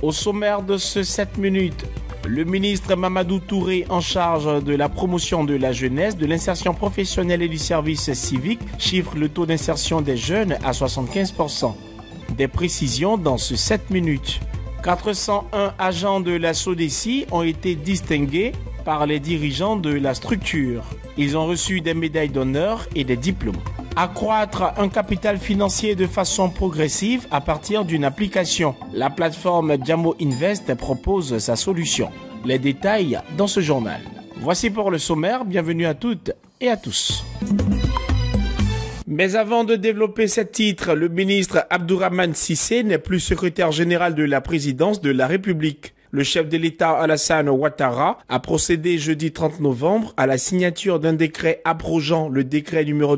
Au sommaire de ce 7 minutes, le ministre Mamadou Touré, en charge de la promotion de la jeunesse, de l'insertion professionnelle et du service civique, chiffre le taux d'insertion des jeunes à 75%. Des précisions dans ce 7 minutes. 401 agents de la SODECI ont été distingués par les dirigeants de la structure. Ils ont reçu des médailles d'honneur et des diplômes. Accroître un capital financier de façon progressive à partir d'une application. La plateforme Djamo Invest propose sa solution. Les détails dans ce journal. Voici pour le sommaire. Bienvenue à toutes et à tous. Mais avant de développer ce titre, le ministre Abdourahmane Cissé n'est plus secrétaire général de la présidence de la République. Le chef de l'État Alassane Ouattara a procédé jeudi 30 novembre à la signature d'un décret abrogeant le décret numéro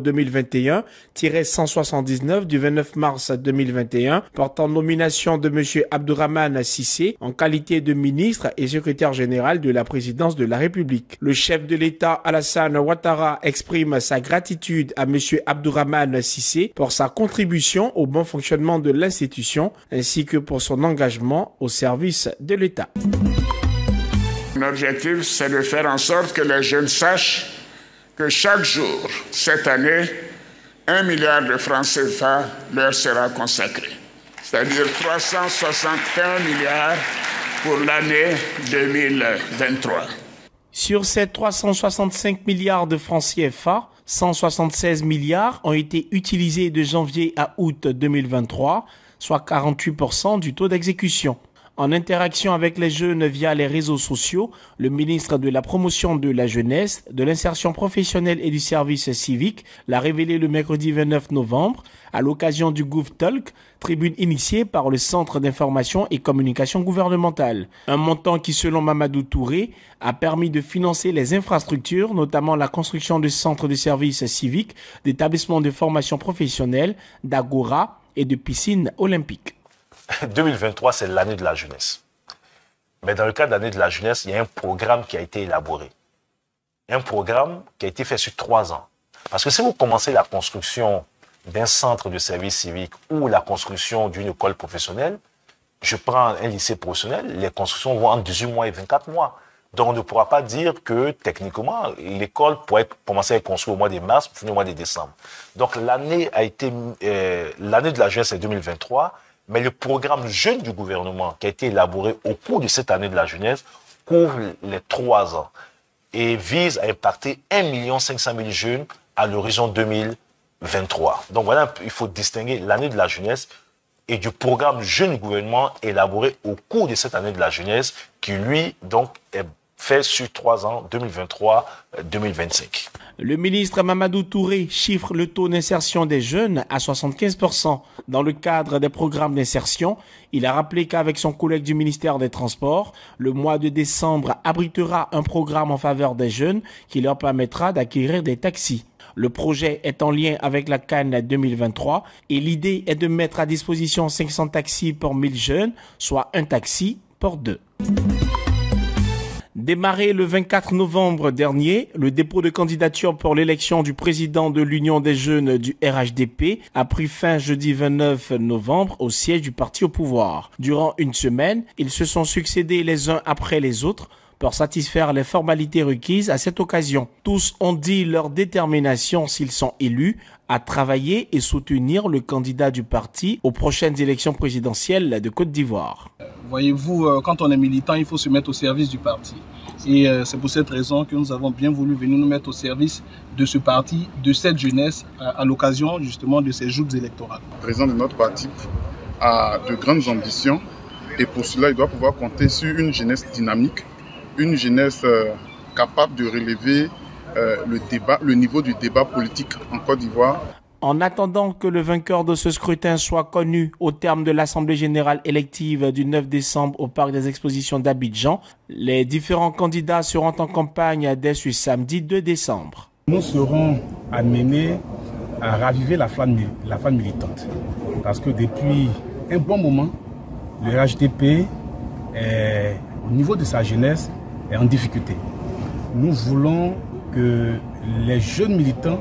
2021-179 du 29 mars 2021 portant nomination de M. Abdourahmane Cissé en qualité de ministre et secrétaire général de la présidence de la République. Le chef de l'État Alassane Ouattara exprime sa gratitude à M. Abdourahmane Cissé pour sa contribution au bon fonctionnement de l'institution ainsi que pour son engagement au service de l'État. L'objectif, c'est de faire en sorte que les jeunes sachent que chaque jour, cette année, 1 milliard de francs CFA leur sera consacré. C'est-à-dire 361 milliards pour l'année 2023. Sur ces 365 milliards de francs CFA, 176 milliards ont été utilisés de janvier à août 2023, soit 48% du taux d'exécution. En interaction avec les jeunes via les réseaux sociaux, le ministre de la Promotion de la Jeunesse, de l'Insertion professionnelle et du service civique l'a révélé le mercredi 29 novembre à l'occasion du GovTalk, tribune initiée par le Centre d'information et communication gouvernementale. Un montant qui, selon Mamadou Touré, a permis de financer les infrastructures, notamment la construction de centres de services civiques, d'établissements de formation professionnelle, d'agora et de piscines olympiques. 2023, c'est l'année de la jeunesse. Mais dans le cadre de l'année de la jeunesse, il y a un programme qui a été élaboré. Un programme qui a été fait sur 3 ans. Parce que si vous commencez la construction d'un centre de service civique ou la construction d'une école professionnelle, je prends un lycée professionnel, les constructions vont entre 18 mois et 24 mois. Donc on ne pourra pas dire que techniquement, l'école pourrait commencer à être construite au mois de mars pour finir au mois de décembre. Donc l'année de la jeunesse est 2023. Mais le programme jeune du gouvernement qui a été élaboré au cours de cette année de la jeunesse couvre les 3 ans et vise à impacter 1 500 000 jeunes à l'horizon 2023. Donc voilà, il faut distinguer l'année de la jeunesse et du programme jeune du gouvernement élaboré au cours de cette année de la jeunesse qui, lui, donc, est fait sur 3 ans, 2023-2025. Le ministre Mamadou Touré chiffre le taux d'insertion des jeunes à 75%. Dans le cadre des programmes d'insertion, il a rappelé qu'avec son collègue du ministère des Transports, le mois de décembre abritera un programme en faveur des jeunes qui leur permettra d'acquérir des taxis. Le projet est en lien avec la CAN 2023 et l'idée est de mettre à disposition 500 taxis pour 1000 jeunes, soit un taxi pour 2. Démarré le 24 novembre dernier, le dépôt de candidature pour l'élection du président de l'Union des jeunes du RHDP a pris fin jeudi 29 novembre au siège du parti au pouvoir. Durant une semaine, ils se sont succédés les uns après les autres pour satisfaire les formalités requises à cette occasion. Tous ont dit leur détermination, s'ils sont élus, à travailler et soutenir le candidat du parti aux prochaines élections présidentielles de Côte d'Ivoire. Voyez-vous, quand on est militant, il faut se mettre au service du parti. Et c'est pour cette raison que nous avons bien voulu venir nous mettre au service de ce parti, de cette jeunesse, à l'occasion justement de ces joutes électorales. Le président de notre parti a de grandes ambitions et pour cela, il doit pouvoir compter sur une jeunesse dynamique, une jeunesse capable de relever le niveau du débat politique en Côte d'Ivoire. En attendant que le vainqueur de ce scrutin soit connu au terme de l'Assemblée générale élective du 9 décembre au Parc des Expositions d'Abidjan, les différents candidats seront en campagne dès ce samedi 2 décembre. Nous serons amenés à raviver la flamme militante. Parce que depuis un bon moment, le RHDP, au niveau de sa jeunesse, est en difficulté. Nous voulons que les jeunes militants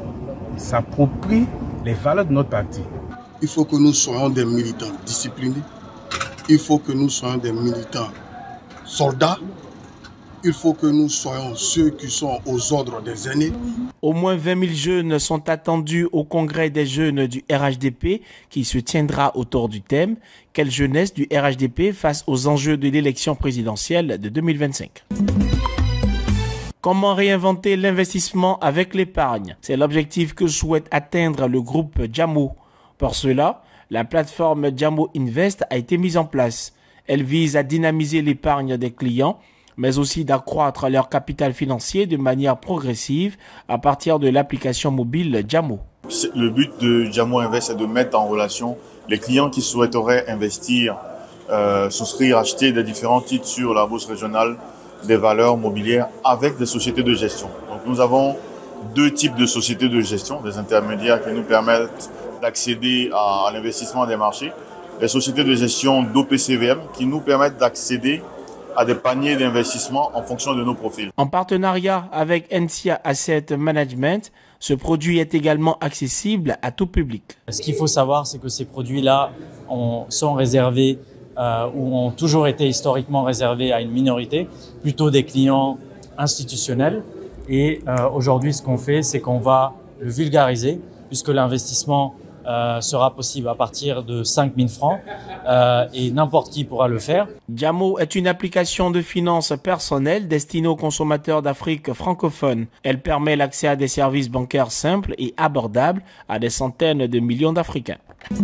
s'approprient les valeurs de notre parti. Il faut que nous soyons des militants disciplinés, il faut que nous soyons des militants soldats. Il faut que nous soyons ceux qui sont aux ordres des aînés. Au moins 20 000 jeunes sont attendus au congrès des jeunes du RHDP qui se tiendra autour du thème « Quelle jeunesse du RHDP face aux enjeux de l'élection présidentielle de 2025 ». Comment réinventer l'investissement avec l'épargne? C'est l'objectif que souhaite atteindre le groupe Jamo. Pour cela, la plateforme Jamo Invest a été mise en place. Elle vise à dynamiser l'épargne des clients, mais aussi d'accroître leur capital financier de manière progressive à partir de l'application mobile Jamo. Le but de Jamo Invest est de mettre en relation les clients qui souhaiteraient investir, souscrire, acheter des différents titres sur la bourse régionale des valeurs mobilières avec des sociétés de gestion. Donc nous avons deux types de sociétés de gestion, des intermédiaires qui nous permettent d'accéder à l'investissement des marchés, des sociétés de gestion d'OPCVM qui nous permettent d'accéder à des paniers d'investissement en fonction de nos profils. En partenariat avec NCA Asset Management, ce produit est également accessible à tout public. Ce qu'il faut savoir, c'est que ces produits-là sont réservés ou ont toujours été historiquement réservés à une minorité, plutôt des clients institutionnels. Et aujourd'hui, ce qu'on fait, c'est qu'on va le vulgariser, puisque l'investissement sera possible à partir de 5 000 francs et n'importe qui pourra le faire. Jamo est une application de finances personnelle destinée aux consommateurs d'Afrique francophone. Elle permet l'accès à des services bancaires simples et abordables à des centaines de millions d'Africains.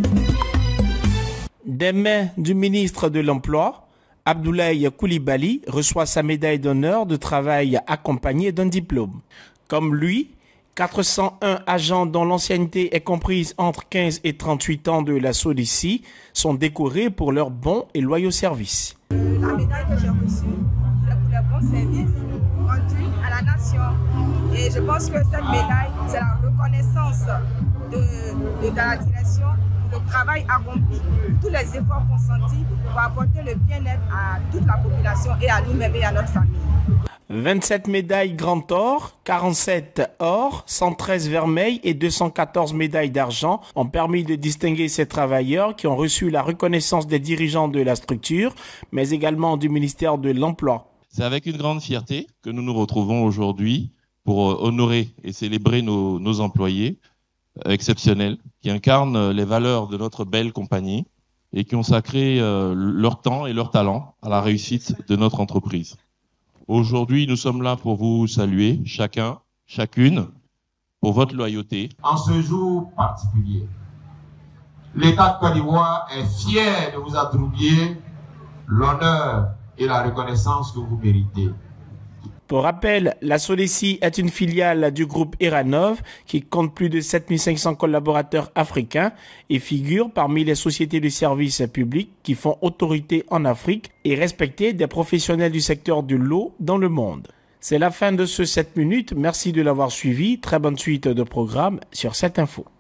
Des mains du ministre de l'Emploi, Abdoulaye Coulibaly reçoit sa médaille d'honneur de travail accompagnée d'un diplôme. Comme lui, 401 agents dont l'ancienneté est comprise entre 15 et 38 ans de la SODECI sont décorés pour leurs bons et loyaux services. La médaille que j'ai reçue, c'est pour les bons services rendus à la nation. Et je pense que cette médaille, c'est la reconnaissance de la direction pour le travail accompli, tous les efforts consentis pour apporter le bien-être à toute la population et à nous-mêmes et à notre famille. 27 médailles grand or, 47 or, 113 vermeils et 214 médailles d'argent ont permis de distinguer ces travailleurs qui ont reçu la reconnaissance des dirigeants de la structure, mais également du ministère de l'Emploi. C'est avec une grande fierté que nous nous retrouvons aujourd'hui pour honorer et célébrer nos employés exceptionnels qui incarnent les valeurs de notre belle compagnie et qui ont sacré leur temps et leur talent à la réussite de notre entreprise. Aujourd'hui, nous sommes là pour vous saluer, chacun, chacune, pour votre loyauté. En ce jour particulier, l'État de Côte d'Ivoire est fier de vous attribuer l'honneur et la reconnaissance que vous méritez. Pour rappel, la SODECI est une filiale du groupe Iranov qui compte plus de 7500 collaborateurs africains et figure parmi les sociétés de services publics qui font autorité en Afrique et respectées des professionnels du secteur de l'eau dans le monde. C'est la fin de ce 7 minutes. Merci de l'avoir suivi. Très bonne suite de programme sur 7 Info.